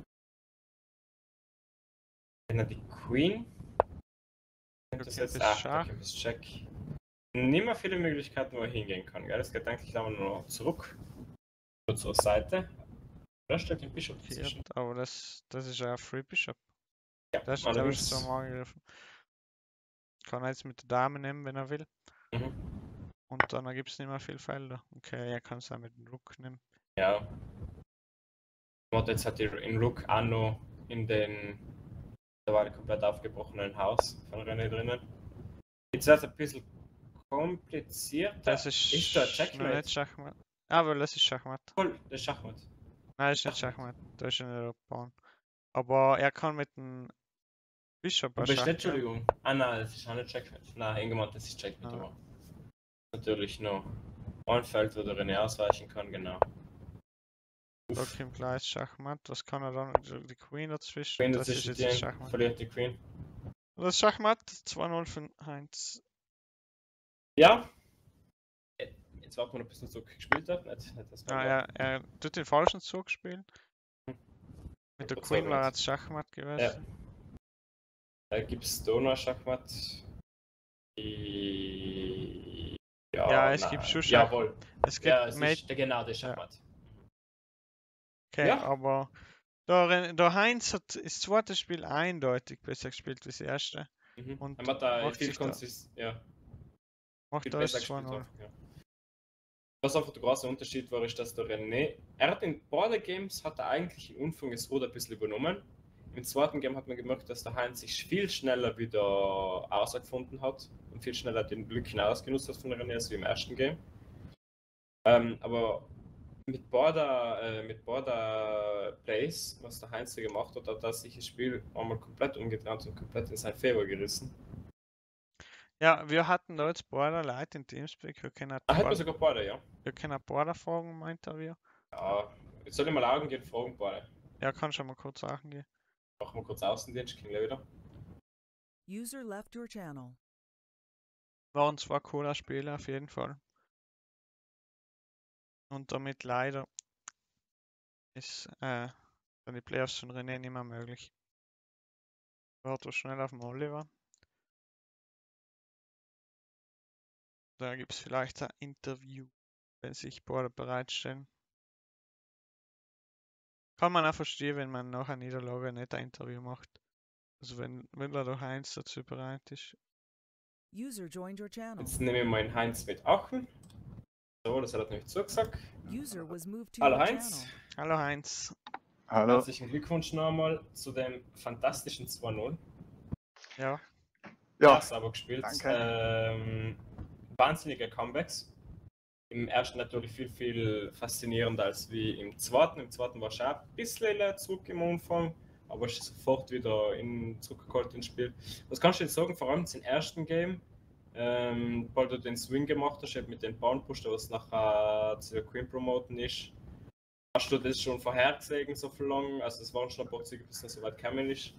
Wenn er die Queen. Das jetzt das Check. Nicht mehr viele Möglichkeiten, wo er hingehen kann. Gell? Das geht eigentlich aber nur noch zurück. Oder zur Seite. Da steht den Bishop dazwischen. Aber das ist ja Free Bishop. Ja, das ist so angegriffen. Kann er jetzt mit der Dame nehmen, wenn er will. Und dann gibt es nicht mehr viele Felder. Okay, er kann es auch mit dem Rook nehmen. Ja. Und jetzt hat er in Rook auch noch in den mittlerweile komplett aufgebrochenen Haus von René drinnen. Jetzt wird es ein bisschen komplizierter. Das ist da noch nicht Checkmate? Schachmatt. Ah, weil das ist Schachmatt. Voll, das ist Schachmatt. Nein, das ist nicht Schachmatt. Da ist er nicht abbauen. Aber er kann mit dem Bishop Aber Schach gehen. Entschuldigung. Ah nein, das ist auch nicht Checkmate. Nein, Engelmann, das ist Checkmate. Ah. Aber natürlich noch ein Feld, wo der René ausweichen kann, genau. Da kommt gleich Schachmatt. Was kann er dann? Die Queen dazwischen. Queen Das ist dazwischen jetzt Schachmatt. verliert die Queen. Das ist Schachmatt. 2-0 für Heinz. Ja. Jetzt warten wir noch, bis der Zug gespielt hat. Nicht das Er tut den falschen Zug spielen. Mit der Queen war er Schachmatt gewesen. Ja. Gibt es da noch Schachmatt? Ja, es gibt schon Schachmatt. Jawohl. Es gibt genau, der Schachmatt. Okay, ja. Aber der Heinz hat das zweite Spiel eindeutig besser gespielt als das erste. Und er hat da viel Konsist. Ja. Macht das 2-0. Ja. Was einfach der große Unterschied war, ist, dass der René, er hat in beiden Games hat er eigentlich im Anfang das Ruder ein bisschen übernommen. Im zweiten Game hat man gemerkt, dass der Heinz sich viel schneller wieder ausgefunden hat und viel schneller den Lücken ausgenutzt hat von René als wie im ersten Game. Aber mit beiden Plays, was der Heinz gemacht hat, hat er sich das Spiel einmal komplett umgedreht und komplett in sein Favor gerissen. Ja, wir hatten da jetzt beide Leute in Teamspeak. Wir können hätten wir sogar beide, ja. Wir können beide fragen im Interview. Ja, jetzt soll ich mal Augen gehen, fragen beide. Ja, kann schon mal kurz sagen gehen. Machen wir kurz Außendienst, kriegen wir wieder. User left your channel. Waren zwar cooler Spiele auf jeden Fall. Und damit leider ist dann die Playoffs von René nicht mehr möglich. Warte schnell auf den Oliver. Da gibt es vielleicht ein Interview, wenn sich beide bereitstellen. Kann man auch verstehen, wenn man nach einer Niederlage nicht ein Interview macht. Also wenn da doch Heinz dazu bereit ist. User joined your channel. Jetzt nehme ich meinen Heinz mit Aachen. So, das hat er nämlich zugesagt. User was moved to Hallo your Heinz. channel. Hallo Heinz. Hallo. Herzlichen Glückwunsch nochmal zu dem fantastischen 2-0. Ja. Ja, sauber gespielt. danke. Wahnsinnige Comebacks. Im ersten natürlich viel faszinierender als wie im zweiten. Im zweiten war schon ein bisschen zurück im Umfang, aber ist sofort wieder zurückgeholt ins Spiel. Was kannst du jetzt sagen, vor allem im ersten Game, weil du den Swing gemacht hast, mit den Bauernpush, was nachher zu der Queen promoten ist. Hast du das schon vorhergesehen so viel lang? Also es waren schon ein paar Züge, bis das so weit gekommen ist?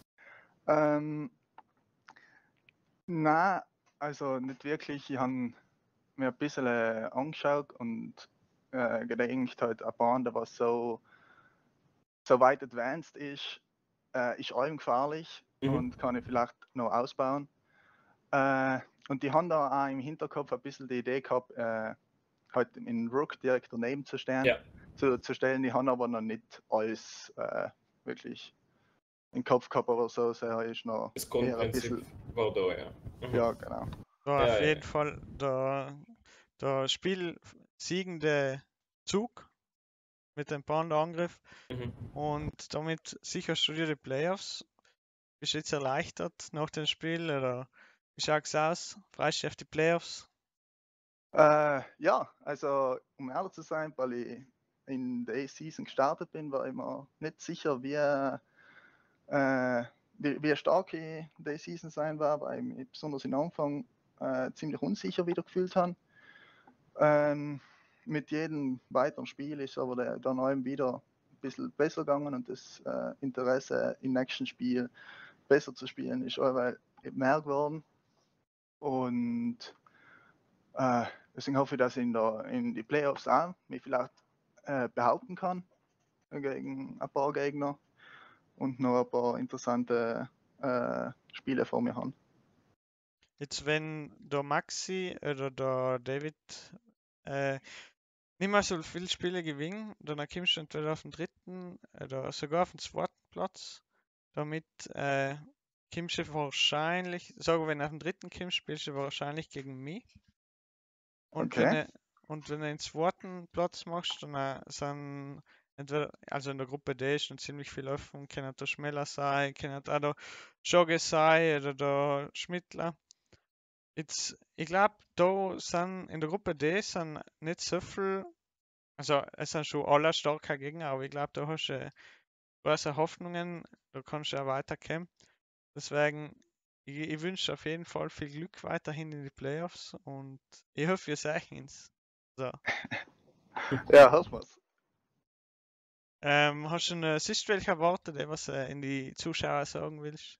Nein, also nicht wirklich. Ich habe mir ein bisschen angeschaut und gedacht, halt eine Bahn, die was so weit advanced ist allem gefährlich und kann ich vielleicht noch ausbauen. Und die haben da auch im Hinterkopf ein bisschen die Idee gehabt, halt in Rook direkt daneben zu stellen. Ja. Zu stellen. Die haben aber noch nicht alles wirklich im Kopf gehabt, aber so sehr ist noch das Grundprinzip war da, ja. Ja, genau. War auf jeden Fall der spielsiegende Zug mit dem Panda-Angriff und damit sicherst du dir die Playoffs. Bist du jetzt erleichtert nach dem Spiel oder wie schaut es aus? Freust du dich auf die Playoffs? Ja, also um ehrlich zu sein, weil ich in der Season gestartet bin, war ich mir nicht sicher, wie stark ich in der Season sein war, weil ich mich besonders am Anfang ziemlich unsicher wieder gefühlt habe. Mit jedem weiteren Spiel ist aber dann allem wieder ein bisschen besser gegangen und das Interesse im nächsten Spiel besser zu spielen ist allweil mehr geworden. Und deswegen hoffe ich, dass ich in die Playoffs auch mich vielleicht behaupten kann gegen ein paar Gegner und noch ein paar interessante Spiele vor mir haben. Jetzt wenn der Maxi oder der David nicht mehr so viele Spiele gewinnen, dann kommst du entweder auf den dritten oder sogar auf den zweiten Platz. Damit kommst du wahrscheinlich, sagen wir, wenn du auf den dritten kommst, spielst du wahrscheinlich gegen mich. Und Okay. wenn du den zweiten Platz machst, dann sind entweder, also in der Gruppe D ist noch ziemlich viel offen, kann der Schmeller sein, kann auch der Jogge sein oder der Schmittler. Jetzt, ich glaube, da sind in der Gruppe D sind nicht so viel, also es sind schon alle starke Gegner, aber ich glaube, da hast du große Hoffnungen, da kannst du ja weiterkommen. Deswegen, ich wünsche auf jeden Fall viel Glück weiterhin in die Playoffs und ich hoffe, wir sehen uns. So. Ja, hoffen wir's. Hast du eine Sicht, welche erwartet, was in die Zuschauer sagen willst?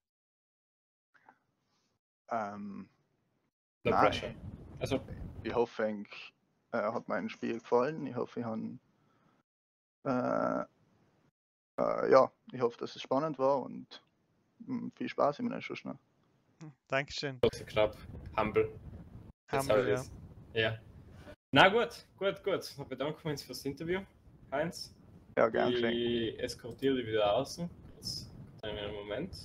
No No nein. pressure. Also, Ich hoffe, hat mein Spiel gefallen. Ich hoffe, ja, ich hoffe, dass es spannend war und viel Spaß im Schuss noch. Dankeschön. kurz und knapp, humble. That's how Humble, it is. Ja. Na gut. Dann bedanken wir uns fürs Interview, Heinz. Ja, gern geschehen. Ich eskortiere dich wieder außen. Kurz einen Moment.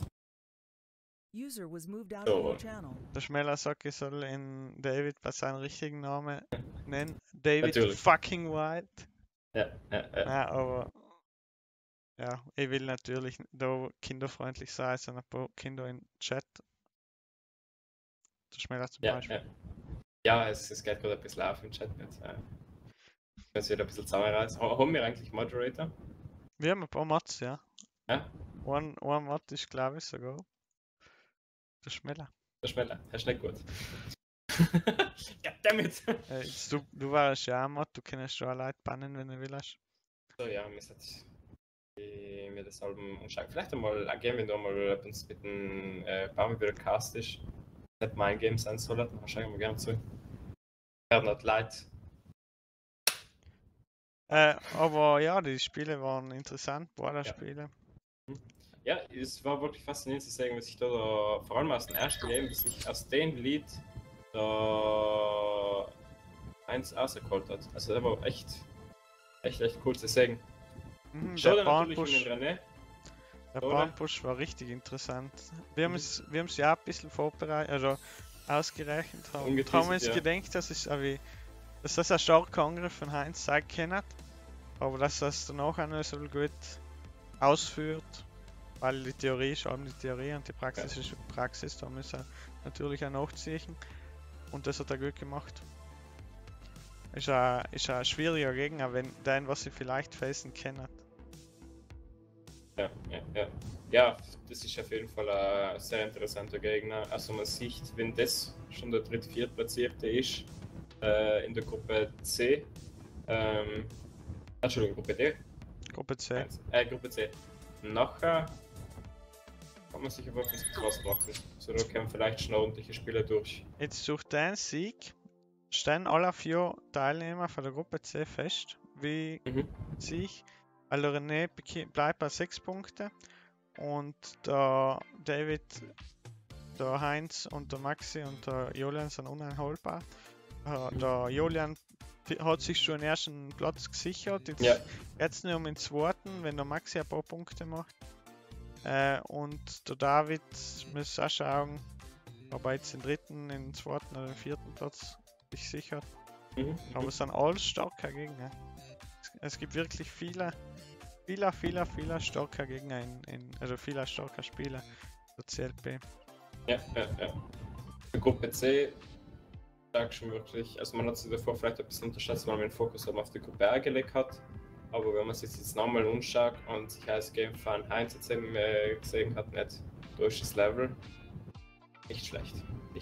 User was moved out of your channel. Der Schmeller sagt, ich soll in David bei seinem richtigen Namen nennen. David Natürlich. fucking White. Ja. Ja, aber ja, ich will natürlich da kinderfreundlich sein, sind ein paar Kinder im Chat. Der Schmeller zum Beispiel. Ja, es geht gerade ein bisschen auf im Chat jetzt. Jetzt wieder ein bisschen zusammenreißen. Haben wir eigentlich Moderator? Wir haben ein paar Mods, ja. Ja? Ein Mod ist, glaube ich, sogar der Schmeller. Der Schmeller, Herr Schneckgut. Goddammit! Du warst ja auch Mod, du kannst schon Leute bannen, wenn du willst. So, ja, wir sollten mir das Album umschauen. Vielleicht einmal gehen wir da mal uns mit dem Baum wieder Cast ist. Nicht mein Game sein soll, dann schauen wir gerne zu. Werden nicht leid. Aber ja, die Spiele waren interessant, beide Spiele. Ja, es war wirklich faszinierend zu sehen, was sich da vor allem aus dem ersten Game, dass sich aus dem Lied da eins rausgeholt hat. Also das war echt cool zu sehen. Der Der Bahnpush war richtig interessant. Wir haben es ja ein bisschen vorbereitet, also ausgerechnet haben. Und haben uns gedacht, dass das ein starker Angriff von Heinz sein kann, aber dass das danach auch noch so gut ausführt, weil die Theorie ist eben die Theorie und die Praxis ist die Praxis, da müssen wir natürlich auch nachziehen und das hat er gut gemacht. Ist ein schwieriger Gegner, was sie vielleicht facen können. Ja, das ist auf jeden Fall ein sehr interessanter Gegner. Also man sieht, wenn das schon der viertplatzierte ist in der Gruppe C, Entschuldigung, Gruppe D. Gruppe C. Gruppe C. Nachher kann man sich aber auf das Krass machen. So, da kommen vielleicht schon ordentliche Spieler durch. Jetzt durch den Sieg stehen alle 4 Teilnehmer von der Gruppe C fest, wie Sieg. Also René bleibt bei 6 Punkten und der David, der Heinz und der Maxi und der Julian sind uneinholbar. Der Julian hat sich schon den ersten Platz gesichert, jetzt nur um den zweiten, wenn der Maxi ein paar Punkte macht. Und der David muss auch schauen, ob er jetzt den dritten, den zweiten oder den vierten Platz sich sichert. Aber es sind alles starke Gegner. Es gibt wirklich viele starke Gegner also viele starke Spieler der CLP. Ja. Die Gruppe C sag schon wirklich, also man hat sie davor vielleicht ein bisschen unterschätzt, weil man den Fokus auf die Gruppe A gelegt hat. Aber wenn man sich jetzt nochmal anschaut und sich als Game von Heinz jetzt eben gesehen hat, nicht durch das Level, nicht schlecht.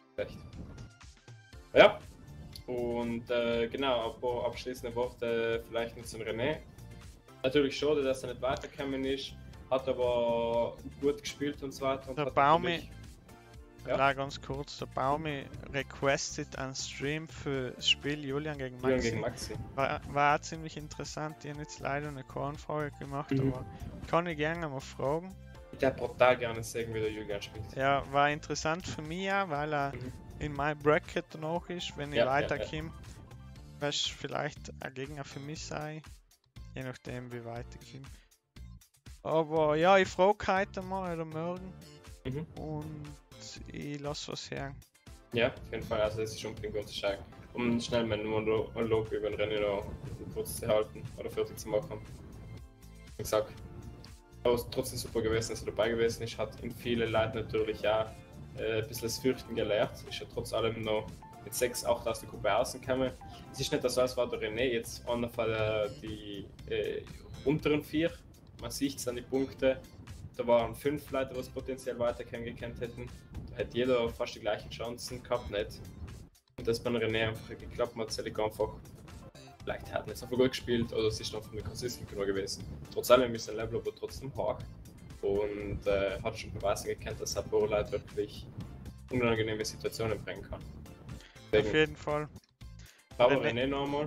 Ja, und genau, ein paar abschließende Worte vielleicht noch zu René. Natürlich schade, dass er nicht weitergekommen ist, hat aber gut gespielt und so weiter. Und der Baumi, ganz kurz, der Baumi requested einen Stream für das Spiel Julian gegen Maxi. War auch ziemlich interessant, die haben jetzt leider eine Kornfrage gemacht, aber kann ich gerne mal fragen. Ich hätte brutal gerne sehen, wie der Julian spielt. Ja, war interessant für mich auch, weil er in meinem Bracket danach ist, wenn ich weiterkomme. Was vielleicht ein Gegner für mich sein, je nachdem wie weit ich komme. Aber ja, ich frage heute mal oder morgen und ich lasse was hören. Ja, auf jeden Fall, also das ist unbedingt gut zu schauen. um schnell meinen Monolog über den Rennen noch kurz zu halten oder fertig zu machen. Wie gesagt, aber trotzdem super gewesen, dass er dabei gewesen ist, hat in viele Leute natürlich auch ein bisschen das Fürchten gelehrt. Ist ja trotz allem noch mit 6-8 aus der Gruppe rausgekommen. Es ist nicht so, als war der René jetzt einer von die unteren 4. Man sieht es an die Punkte. Da waren 5 Leute, die es potenziell weiter kennengelernt hätten. Da hätte jeder fast die gleichen Chancen gehabt, nicht? Und das bei René einfach geklappt hat, Selig einfach. Vielleicht hat er nicht so gut gespielt oder es ist einfach nicht konsistent genug gewesen. Trotz allem ist sein Level aber trotzdem hoch. Und hat schon Beweise gekannt, dass Sapporo Leute wirklich unangenehme Situationen bringen kann. Deswegen, auf jeden Fall. Aber René nochmal.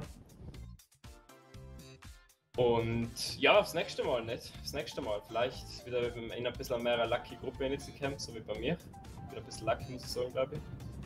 Und ja, aufs nächste Mal nicht. Das nächste Mal vielleicht wieder in ein bisschen mehr Lucky Gruppe reinzukommen, so wie bei mir. Wieder ein bisschen Lucky, muss ich sagen, glaube ich.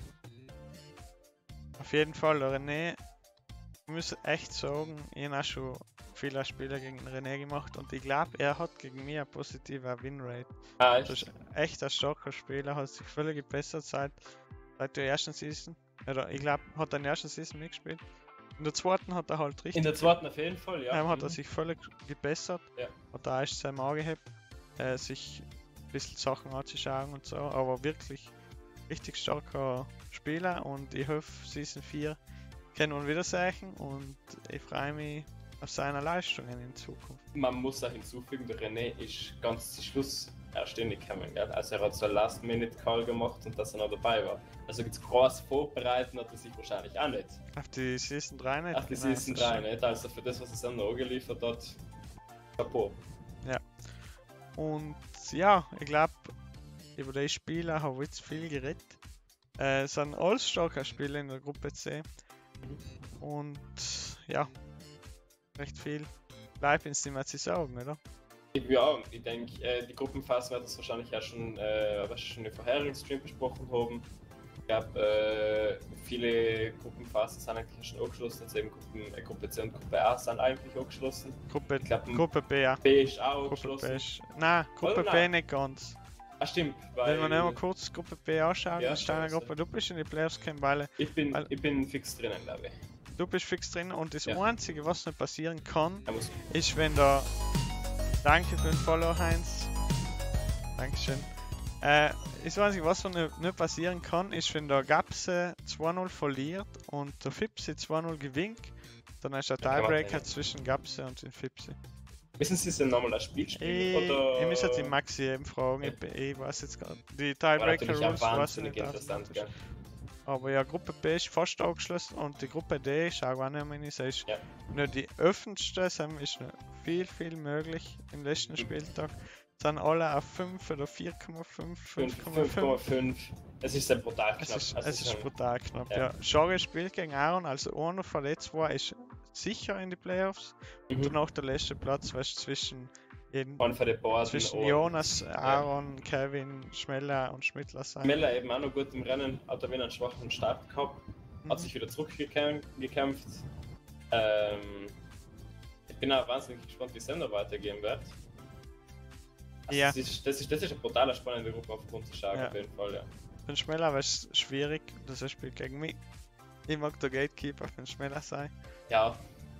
Auf jeden Fall, René. Ich muss echt sagen, ich habe auch schon viele Spiele gegen René gemacht und ich glaube, er hat gegen mich eine positive Winrate. Echt? Das ist echt ein starker Spieler, hat sich völlig gebessert seit der ersten Season. Oder ich glaube, hat er in der ersten Season mitgespielt. In der zweiten hat er halt richtig. In der zweiten auf jeden Fall, ja. Hat er sich völlig gebessert. Ja. Hat er erst sein Auge gehabt, sich ein bisschen Sachen anzuschauen und so. Aber wirklich richtig starker Spieler und ich hoffe, Season 4 können wir wiedersehen und ich freue mich auf seine Leistungen in Zukunft. Man muss auch hinzufügen, der René ist ganz zum Schluss erst gekommen, gell? Also er hat so einen Last-Minute-Call gemacht und dass er noch dabei war. Also jetzt groß vorbereiten hat er sich wahrscheinlich auch nicht. Auf die Season 3 nicht? Auf die Season 3 nicht, also für das, was er noch geliefert hat, Chapeau. Ja. Und ja, ich glaube, über die Spieler habe ich jetzt viel geredet. Es sind alles starke Spieler in der Gruppe C. Und ja, recht viel bleibt uns nicht mehr zu sagen, oder? Ja, ich denke, die Gruppenphase wird das wahrscheinlich auch schon, was wir schon im vorherigen Stream besprochen haben. Ich glaube, viele Gruppenphasen sind eigentlich schon angeschlossen, also eben Gruppe C und Gruppe A sind eigentlich angeschlossen. Gruppe B, ja. B ist auch angeschlossen. Nein, Gruppe B nicht ganz. Ah, stimmt. Wenn wir mal kurz Gruppe B anschauen, ja, in deiner Gruppe, du bist in die Playoffs gekommen, weil ich bin fix drinnen, glaube ich. Du bist fix drin und das Einzige, was nicht passieren kann, ist, wenn da. Danke für den Follow, Heinz. Dankeschön. Das Einzige, was nicht passieren kann, ist, wenn der Gapse 2-0 verliert und der Fipsi 2-0 gewinnt, dann ist der Tiebreaker zwischen Gapse und den Fipsi. Wissen Sie, ist denn nochmal ein Spiel spielen? Oder? Ich muss jetzt die Maxi eben fragen, ich weiß jetzt gar nicht. Die Tiebreaker-Rules weiß ich nicht. Interessant, gell? Aber ja, Gruppe B ist fast abgeschlossen und die Gruppe D ist auch nicht mehr so. Ist nur die öffentlichste, ist noch viel möglich im letzten Spieltag. Sind alle auf 5 oder 4,5, 5,5. Es ist sehr brutal knapp. Es ist brutal knapp, ja. Schare spielt gegen Aaron, also einer von den zwei ist sicher in die Playoffs. Und danach der letzte Platz, weißt du, zwischen Jonas, Aaron, Kevin, Schmeller und Schmittler sein. Schmeller eben auch noch gut im Rennen, hat er wieder einen schwachen Start gehabt, hat sich wieder zurückgekämpft. Ich bin auch wahnsinnig gespannt, wie es dann noch weitergehen wird. Also ja. Das ist eine brutal spannende Gruppe aufgrund der Schage, auf jeden Fall, ja. Für den Schmeller wäre es schwierig, dass er spielt gegen mich. Ich mag der Gatekeeper für den Schmeller sein. Ja.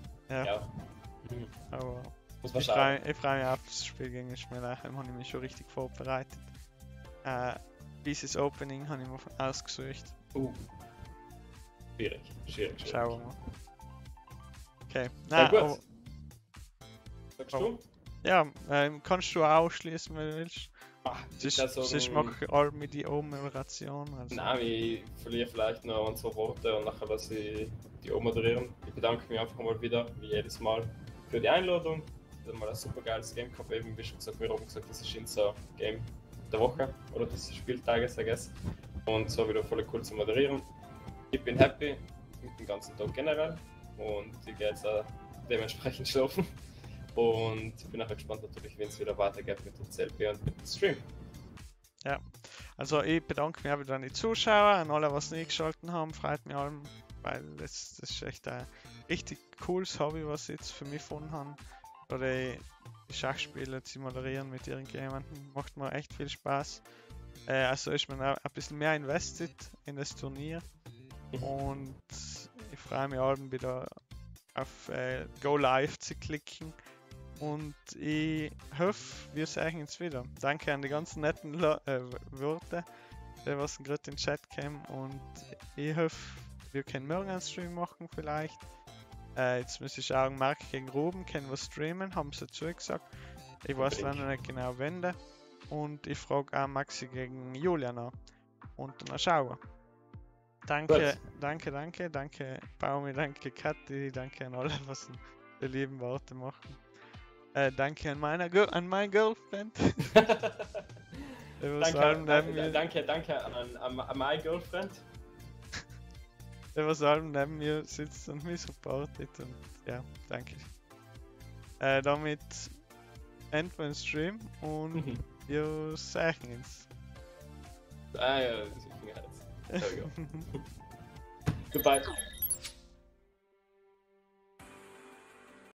Aber ich freue mich auf das Spiel gegen den Schmeller, da habe ich mich schon richtig vorbereitet. Dieses Opening habe ich mir ausgesucht. Schwierig. Schauen wir mal. Okay, gut. Sagst du? Ja, kannst du auch ausschließen, wenn du willst. Sonst mache ich all mit die O-Moderation. Also. Nein, ich verliere vielleicht noch ein, zwei Worte und nachher lasse ich die O-Moderieren. Ich bedanke mich einfach mal wieder, wie jedes Mal, für die Einladung. Ich habe mal ein super geiles Game gehabt, eben wie schon gesagt, wir haben gesagt, das ist unser Game der Woche oder des Spieltages, I guess. Und so wieder voll cool zu moderieren. Ich bin happy mit dem ganzen Tag generell und ich gehe jetzt auch dementsprechend schlafen. Und ich bin auch gespannt natürlich, wenn es wieder weitergeht mit dem CLP und mit dem Stream. Ja, also ich bedanke mich auch wieder an die Zuschauer, an alle, was nicht geschaltet haben, freut mich allem, weil das ist echt ein richtig cooles Hobby, was ich jetzt für mich gefunden habe. Oder die Schachspiele zu moderieren mit irgendjemandem, macht mir echt viel Spaß. Also ist man auch ein bisschen mehr invested in das Turnier und ich ich freue mich abend wieder auf Go Live zu klicken. Und ich hoffe, wir sehen uns wieder. Danke an die ganzen netten Worte, die was gerade in den Chat kamen. Und ich hoffe, wir können morgen einen Stream machen vielleicht. Jetzt muss ich schauen, Marc gegen Ruben können wir streamen, haben sie dazu gesagt. Ich weiß leider noch nicht genau wann. Und ich frage auch Maxi gegen Julian an. Und dann schauen wir. Danke, danke Baumi, danke Kathi, danke an alle, was die lieben Worte machen. Danke an mein Girlfriend. Danke an my Girlfriend. Der was allem neben mir sitzt und mich supportet und ja, danke. Damit enden wir den Stream und wir sehen uns. Ah ja, das ist mir jetzt. There we go. Goodbye.